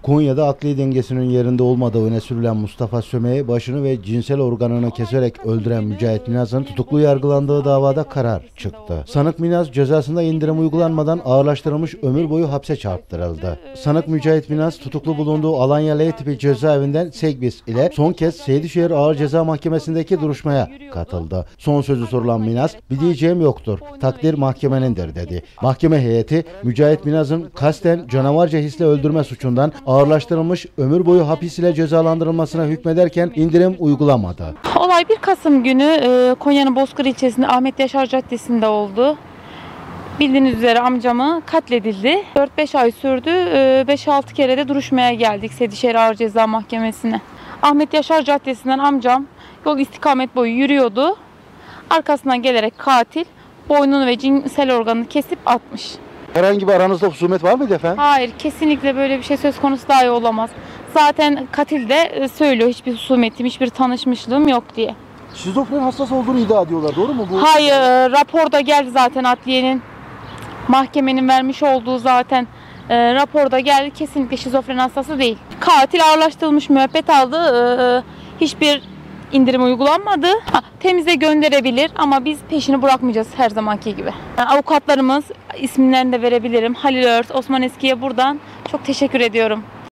Konya'da akli dengesinin yerinde olmadığı öne sürülen Mustafa Söme'yi başını ve cinsel organını keserek öldüren Mücahit Minaz'ın tutuklu yargılandığı davada karar çıktı. Sanık Minaz cezasında indirim uygulanmadan ağırlaştırılmış ömür boyu hapse çarptırıldı. Sanık Mücahit Minaz tutuklu bulunduğu Alanya L tipi cezaevinden Segbis ile son kez Seydişehir Ağır Ceza Mahkemesi'ndeki duruşmaya katıldı. Son sözü sorulan Minaz, "Bir diyeceğim yoktur, takdir mahkemenindir" dedi. Mahkeme heyeti Mücahit Minaz'ın kasten canavarca hisle öldürme suçundan ağırlaştırılmış ömür boyu hapis ile cezalandırılmasına hükmederken indirim uygulamadı. Olay 1 Kasım günü Konya'nın Bozkır ilçesinde Ahmet Yaşar Caddesi'nde oldu. Bildiğiniz üzere amcamı katledildi. 4-5 ay sürdü. 5-6 kere de duruşmaya geldik Seydişehir Ağır Ceza Mahkemesi'ne. Ahmet Yaşar Caddesi'nden amcam yol istikamet boyu yürüyordu. Arkasından gelerek katil boynunu ve cinsel organını kesip atmış. Herhangi bir aranızda husumet var mıydı efendim? Hayır, kesinlikle böyle bir şey söz konusu dahi olamaz. Zaten katil de söylüyor, hiçbir husumetim, hiçbir tanışmışlığım yok diye. Şizofren hastası olduğunu iddia ediyorlar, doğru mu bu? Hayır, raporda geldi zaten adliyenin, mahkemenin vermiş olduğu zaten raporda geldi. Kesinlikle şizofren hastası değil. Katil ağırlaştırılmış müebbet aldı. Hiçbir indirim uygulanmadı. Temize gönderebilir ama biz peşini bırakmayacağız her zamanki gibi. Avukatlarımız, isimlerini de verebilirim. Halil Ört, Osman Eski'ye buradan çok teşekkür ediyorum.